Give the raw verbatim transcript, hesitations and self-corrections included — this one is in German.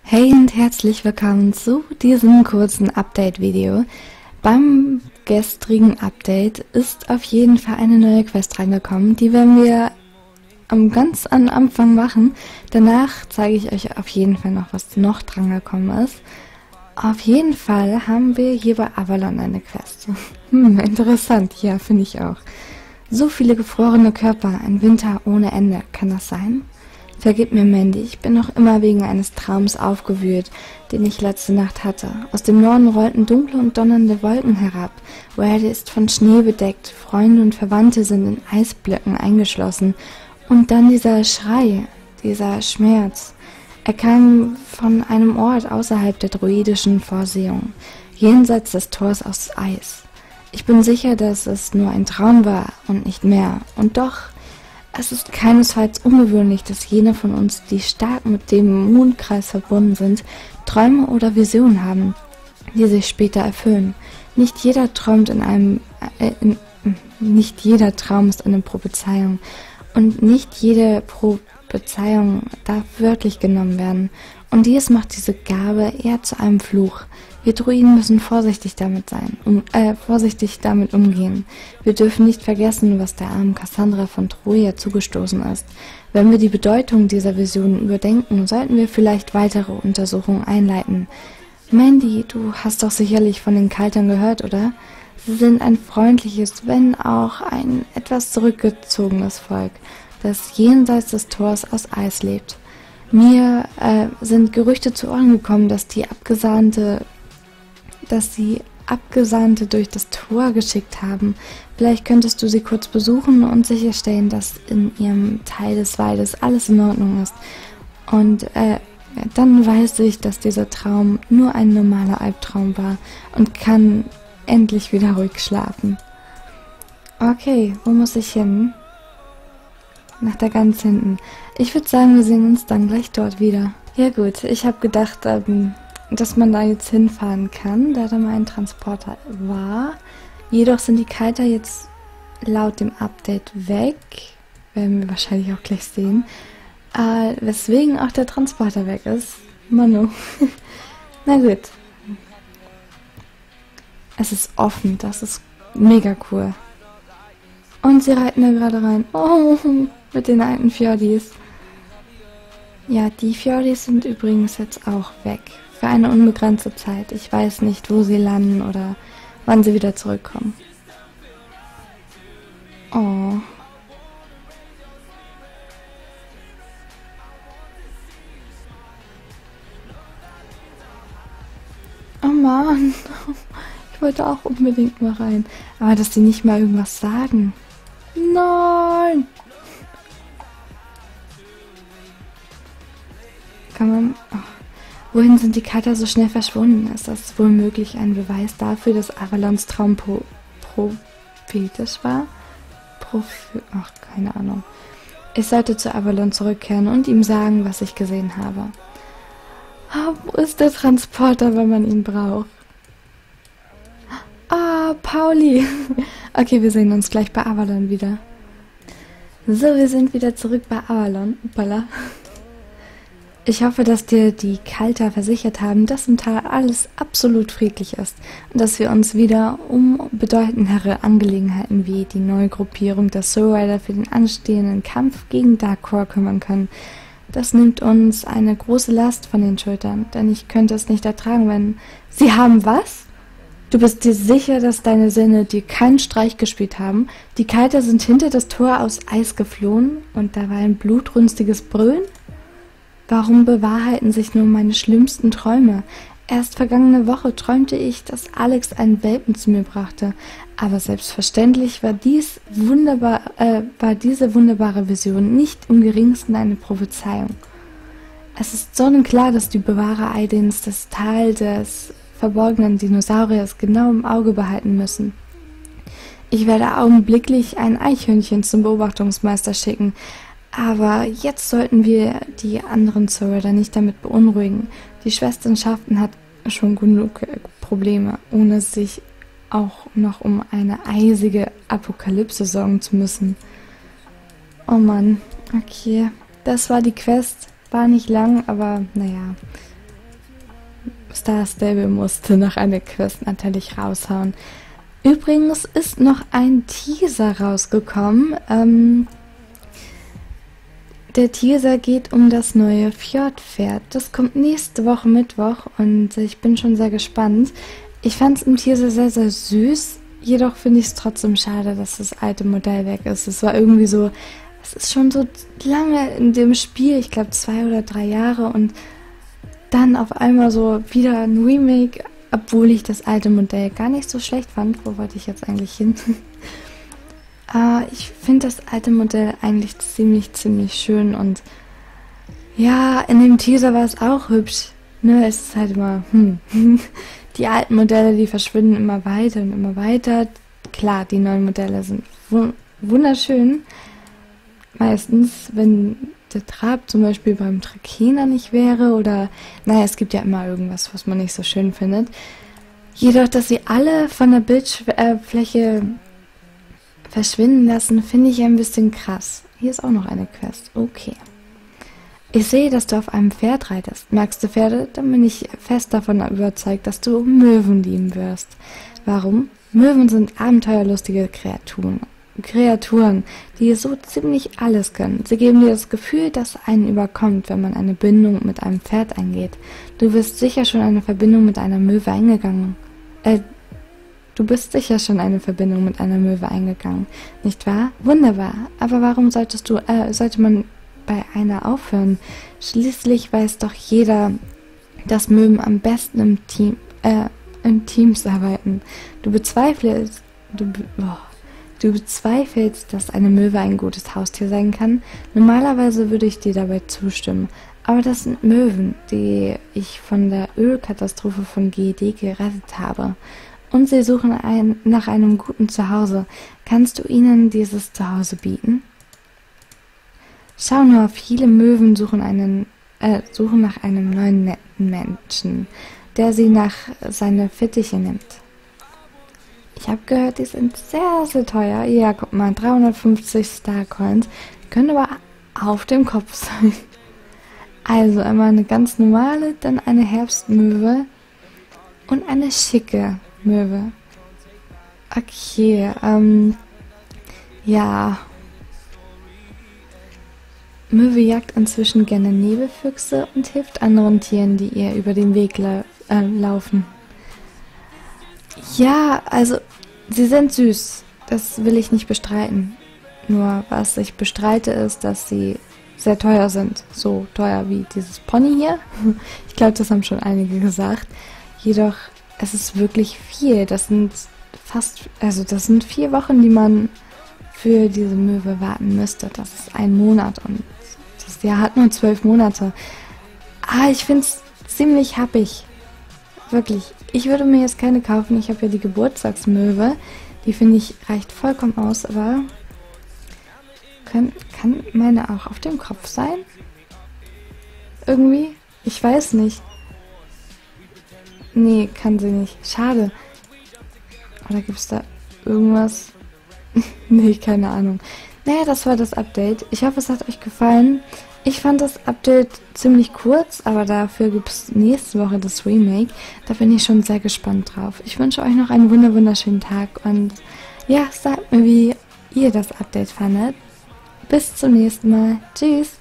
Hey und herzlich willkommen zu diesem kurzen Update-Video. Beim gestrigen Update ist auf jeden Fall eine neue Quest reingekommen. Die werden wir am ganz am Anfang machen. Danach zeige ich euch auf jeden Fall noch, was noch dran gekommen ist. Auf jeden Fall haben wir hier bei Avalon eine Quest. Hm, interessant, ja, finde ich auch. So viele gefrorene Körper, ein Winter ohne Ende, kann das sein? Vergib mir, Mandy, ich bin noch immer wegen eines Traums aufgewühlt, den ich letzte Nacht hatte. Aus dem Norden rollten dunkle und donnernde Wolken herab. Werde ist von Schnee bedeckt, Freunde und Verwandte sind in Eisblöcken eingeschlossen. Und dann dieser Schrei, dieser Schmerz. Er kam von einem Ort außerhalb der druidischen Vorsehung, jenseits des Tors aus Eis. Ich bin sicher, dass es nur ein Traum war und nicht mehr. Und doch... Es ist keinesfalls ungewöhnlich, dass jene von uns, die stark mit dem Mondkreis verbunden sind, Träume oder Visionen haben, die sich später erfüllen. Nicht jeder träumt in einem, äh, in, nicht jeder Traum ist eine Prophezeiung und nicht jede Prophezeiung darf wörtlich genommen werden. Und dies macht diese Gabe eher zu einem Fluch. Wir Druiden müssen vorsichtig damit sein, um, äh, vorsichtig damit umgehen. Wir dürfen nicht vergessen, was der armen Cassandra von Troja zugestoßen ist. Wenn wir die Bedeutung dieser Visionen überdenken, sollten wir vielleicht weitere Untersuchungen einleiten. Mandy, du hast doch sicherlich von den Kaltern gehört, oder? Sie sind ein freundliches, wenn auch ein etwas zurückgezogenes Volk, das jenseits des Tors aus Eis lebt. Mir äh, sind Gerüchte zu Ohren gekommen, dass die Abgesandte dass sie Abgesandte durch das Tor geschickt haben. Vielleicht könntest du sie kurz besuchen und sicherstellen, dass in ihrem Teil des Waldes alles in Ordnung ist. Und äh, dann weiß ich, dass dieser Traum nur ein normaler Albtraum war und kann endlich wieder ruhig schlafen. Okay, wo muss ich hin? Nach da ganz hinten. Ich würde sagen, wir sehen uns dann gleich dort wieder. Ja gut, ich habe gedacht, ähm, dass man da jetzt hinfahren kann, da da mal ein Transporter war. Jedoch sind die Kalter jetzt laut dem Update weg. Werden wir wahrscheinlich auch gleich sehen. Äh, weswegen auch der Transporter weg ist. Manu. Na gut. Es ist offen, das ist mega cool. Und sie reiten da gerade rein. Oh, mit den alten Fjordis. Ja, die Fjordis sind übrigens jetzt auch weg. Für eine unbegrenzte Zeit. Ich weiß nicht, wo sie landen oder wann sie wieder zurückkommen. Oh. Oh Mann. Ich wollte auch unbedingt mal rein. Aber dass die nicht mal irgendwas sagen. Nein. Kann man... Oh. Wohin sind die Kalter so schnell verschwunden? Ist das wohl möglich ein Beweis dafür, dass Avalons Traum pro prophetisch war? Proph Ach, keine Ahnung. Ich sollte zu Avalon zurückkehren und ihm sagen, was ich gesehen habe. Oh, wo ist der Transporter, wenn man ihn braucht? Ah, Pauli. Okay, wir sehen uns gleich bei Avalon wieder. So, wir sind wieder zurück bei Avalon. Uppala. Ich hoffe, dass dir die Kalter versichert haben, dass im Tal alles absolut friedlich ist und dass wir uns wieder um bedeutendere Angelegenheiten wie die neue Gruppierung der Soul Rider für den anstehenden Kampf gegen Darkcore kümmern können. Das nimmt uns eine große Last von den Schultern, denn ich könnte es nicht ertragen, wenn... Sie haben was? Du bist dir sicher, dass deine Sinne dir keinen Streich gespielt haben? Die Kalter sind hinter das Tor aus Eis geflohen und da war ein blutrünstiges Brüllen? Warum bewahrheiten sich nur meine schlimmsten Träume? Erst vergangene Woche träumte ich, dass Alex einen Welpen zu mir brachte. Aber selbstverständlich war dies wunderbar, äh, war diese wunderbare Vision nicht im geringsten eine Prophezeiung. Es ist sonnenklar, dass die Bewahrer Aidens das Tal des verborgenen Dinosauriers genau im Auge behalten müssen. Ich werde augenblicklich ein Eichhörnchen zum Beobachtungsmeister schicken. Aber jetzt sollten wir die anderen Zauberer nicht damit beunruhigen. Die Schwesternschaften hat schon genug Probleme, ohne sich auch noch um eine eisige Apokalypse sorgen zu müssen. Oh Mann, okay. Das war die Quest. War nicht lang, aber naja. Star Stable musste noch eine Quest natürlich raushauen. Übrigens ist noch ein Teaser rausgekommen. Ähm, der Teaser geht um das neue Fjordpferd. Das kommt nächste Woche Mittwoch und ich bin schon sehr gespannt. Ich fand es im Teaser sehr, sehr süß. Jedoch finde ich es trotzdem schade, dass das alte Modell weg ist. Es war irgendwie so, es ist schon so lange in dem Spiel, ich glaube zwei oder drei Jahre und dann auf einmal so wieder ein Remake, obwohl ich das alte Modell gar nicht so schlecht fand. Wo wollte ich jetzt eigentlich hin? äh, ich finde das alte Modell eigentlich ziemlich, ziemlich schön und ja, in dem Teaser war es auch hübsch. Ne, es ist halt immer, hm, die alten Modelle, die verschwinden immer weiter und immer weiter. Klar, die neuen Modelle sind wunderschön. Meistens, wenn der Trab zum Beispiel beim Trakehner nicht wäre oder, naja, es gibt ja immer irgendwas, was man nicht so schön findet. Jedoch, dass sie alle von der Bildfläche verschwinden lassen, finde ich ein bisschen krass. Hier ist auch noch eine Quest. Okay. Ich sehe, dass du auf einem Pferd reitest. Magst du Pferde? Dann bin ich fest davon überzeugt, dass du Möwen lieben wirst. Warum? Möwen sind abenteuerlustige Kreaturen. Kreaturen, die so ziemlich alles können. Sie geben dir das Gefühl, dass einen überkommt, wenn man eine Bindung mit einem Pferd eingeht. Du bist sicher schon eine Verbindung mit einer Möwe eingegangen. Äh, du bist sicher schon eine Verbindung mit einer Möwe eingegangen, nicht wahr? Wunderbar. Aber warum solltest du, äh, sollte man bei einer aufhören? Schließlich weiß doch jeder, dass Möwen am besten im Team, äh, in Teams arbeiten. Du bezweifelst, du, be oh. Du bezweifelst, dass eine Möwe ein gutes Haustier sein kann? Normalerweise würde ich dir dabei zustimmen. Aber das sind Möwen, die ich von der Ölkatastrophe von G E D gerettet habe. Und sie suchen ein, nach einem guten Zuhause. Kannst du ihnen dieses Zuhause bieten? Schau nur, viele Möwen suchen, einen, äh, suchen nach einem neuen netten Menschen, der sie nach seine Fittiche nimmt. Ich habe gehört, die sind sehr, sehr teuer. Ja, guck mal, dreihundertfünfzig Starcoins. Die können aber auf dem Kopf sein. Also einmal eine ganz normale, dann eine Herbstmöwe und eine schicke Möwe. Okay, ähm, ja. Möwe jagt inzwischen gerne Nebelfüchse und hilft anderen Tieren, die ihr über den Weg la äh, laufen. Ja, also, sie sind süß. Das will ich nicht bestreiten. Nur, was ich bestreite, ist, dass sie sehr teuer sind. So teuer wie dieses Pony hier. Ich glaube, das haben schon einige gesagt. Jedoch, es ist wirklich viel. Das sind fast, also das sind vier Wochen, die man für diese Möwe warten müsste. Das ist ein Monat und das Jahr hat nur zwölf Monate. Ah, ich finde es ziemlich happig. Wirklich. Ich würde mir jetzt keine kaufen. Ich habe ja die Geburtstagsmöwe. Die finde ich reicht vollkommen aus, aber kann, kann meine auch auf dem Kopf sein? Irgendwie? Ich weiß nicht. Nee, kann sie nicht. Schade. Oder gibt es da irgendwas? Nee, keine Ahnung. Naja, das war das Update. Ich hoffe, es hat euch gefallen. Ich fand das Update ziemlich kurz, aber dafür gibt es nächste Woche das Remake. Da bin ich schon sehr gespannt drauf. Ich wünsche euch noch einen wunderschönen Tag und ja, sagt mir, wie ihr das Update fandet. Bis zum nächsten Mal. Tschüss!